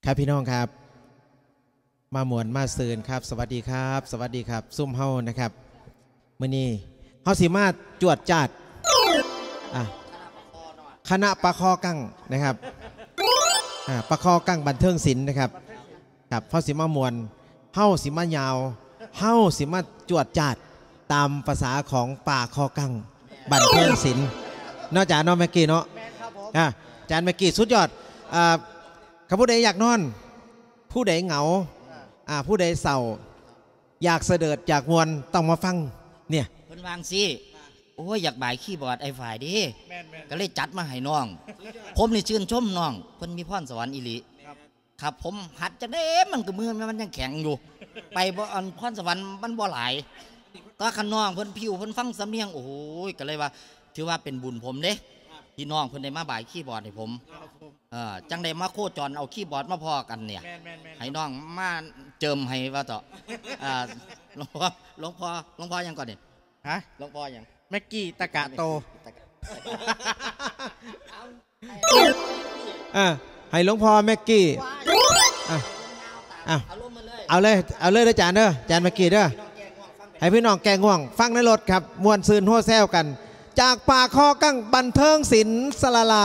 ครับพี่น้องครับมาหมวนมาเซินครับสวัสดีครับสวัสดีครับซุ่มเฮานะครับมื้อนี้เฮาสิมาจวดจาดคณะปะคอกั้งนะครับปะคอกั้งบันเทิงศิลป์นะครับครับเฮาสิมาหมวนเฮาสิมายาวเฮาสิมาจวดจาดตามภาษาของป่าคอกั้งบันเทิงศิลป์นอกจากน้องแม็กกี้เนาะจานแม็กกี้สุดยอดข้าผู้ใดอยากนอนผู้ใดเหงาผู้ใดเศร้าอยากเสด็จอยากมวนต้องมาฟังเนี่ยเพิ่นวางสิโอ้ยอยากบ่ายขี้บอร์ดไอ้ฝ่ายดิก็เลยจัดมาให้น้องผมนี่ชื่นชมน้องเพิ่นมีพรสวรรค์อิลิครับผมหัดจะได้มันก็มือมันยังแข็งอยู่ไปบ่อันพรสวรรค์มันบ่หลายตาขน้องเพิ่นผิวเพิ่นฟังสำเนียงโอ้โหก็เลยว่าถือว่าเป็นบุญผมเด้พี่น้องเพิ่นได้มาบ่ายขี้บอร์ดให้ผมจังได้มาโคจรเอาขี้บอร์ดมาพอกันเนี่ยให้น้องมาเจิมให้ว่าต่อหลวงพ่อยังก่อนเนี่ยฮะหลวงพ่อยังแม็กกี้ตะกะโตให้หลวงพ่อแม็กกี้เอาเลยเด้อจานเด้อจานแม็กกี้เด้อให้พี่น้องแกง่วงฟังในรถครับมวนซืนโห่แซวกันจากป่าคอกั้งบันเทิงศิลป์สลาลา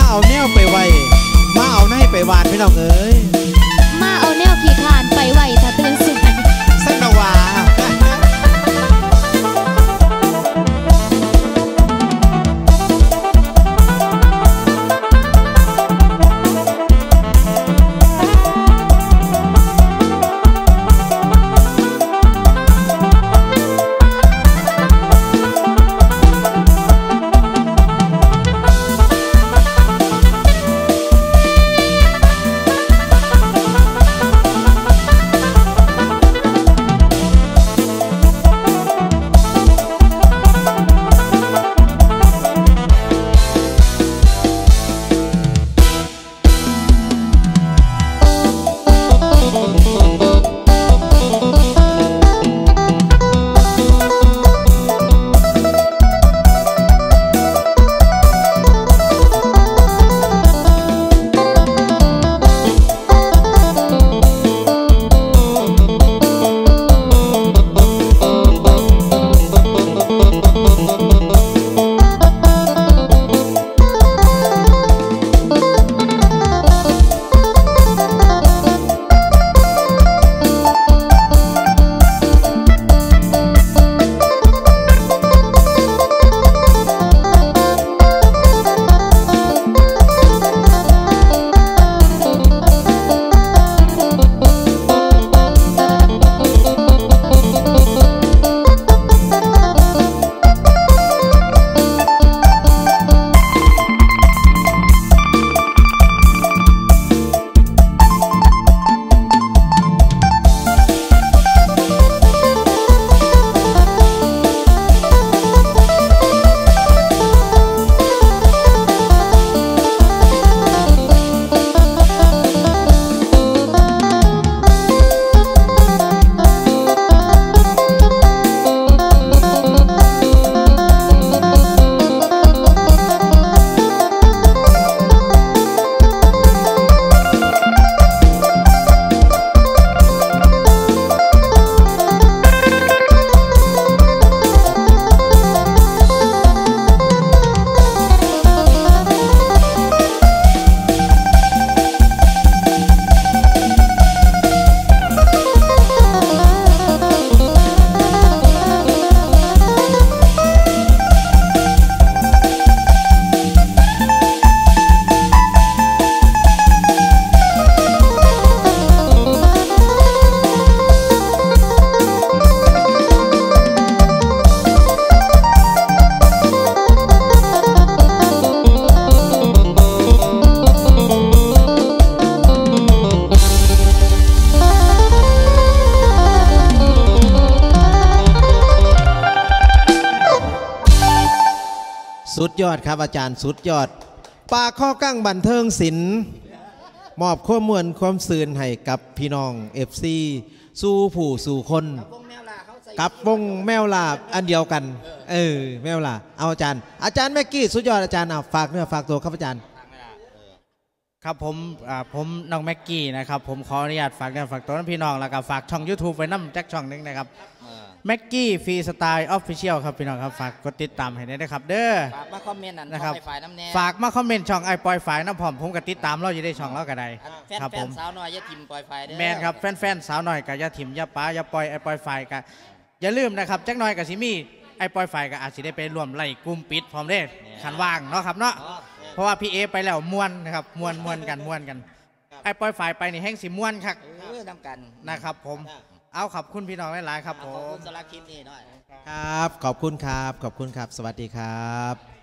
เอาแนวไปไว้มาเอาในไปวานพี่น้องเอ้ยมาเอาแนวขี่ขานไปไหวถ้าตื่นสวยสักนวาสุดยอดครับอาจารย์สุดยอดปากข้อกั้งบันเทิงศิลป์มอบข้อมูลความสื่นให้กับพี่น้องFCสู่ผู้สู่คนกับวงแมวลาอันเดียวกันแมวลาเอาอาจารย์แม็กกี้สุดยอดอาจารย์ฝากเนื้อฝากตัวครับอาจารย์ครับผมน้องแม็กกี้นะครับผมขออนุญาตฝากเนื้อฝากตัวพี่น้องแล้วก็ฝากช่อง YouTube ไว้น้ำแจ็คช่องนึงนะครับแม็กกี้ฟรีสไตล์ออฟฟิเชียลครับพี่น้องครับฝากกดติดตามให้ได้นะครับเด้อฝากมาคอมเมนต์นะครับฝากมาคอมเมนต์ช่องไอปอยฝ่ายน้ำผมก็ติดตามเราอยู่ได้ช่องเราก็ได้ครับผมสาวน้อยยาทิมปอยไฟเด้อแมนครับแฟนสาวน้อยกับยาทิมยาป้ายาปอยไอปอยฝ่ายก็อย่าลืมนะครับแจ็คน้อยกับซิมี่ไอปอยฝ่ายก็อาจจะได้ไปร่วมไล่กลุ่มปิดพร้อมเด้ขันว่างเนาะครับเนาะเพราะว่าพี่เอไปแล้วม้วนนะครับม้วนกันไอปอยฝ่ายไปนี่แห้งสีม้วนครับทำกันนะครับผมเอาขอบคุณพี่น้องหลายๆครับผมขอบคุณสำหรับคลิปนี้ด้วยครับขอบคุณครับสวัสดีครับ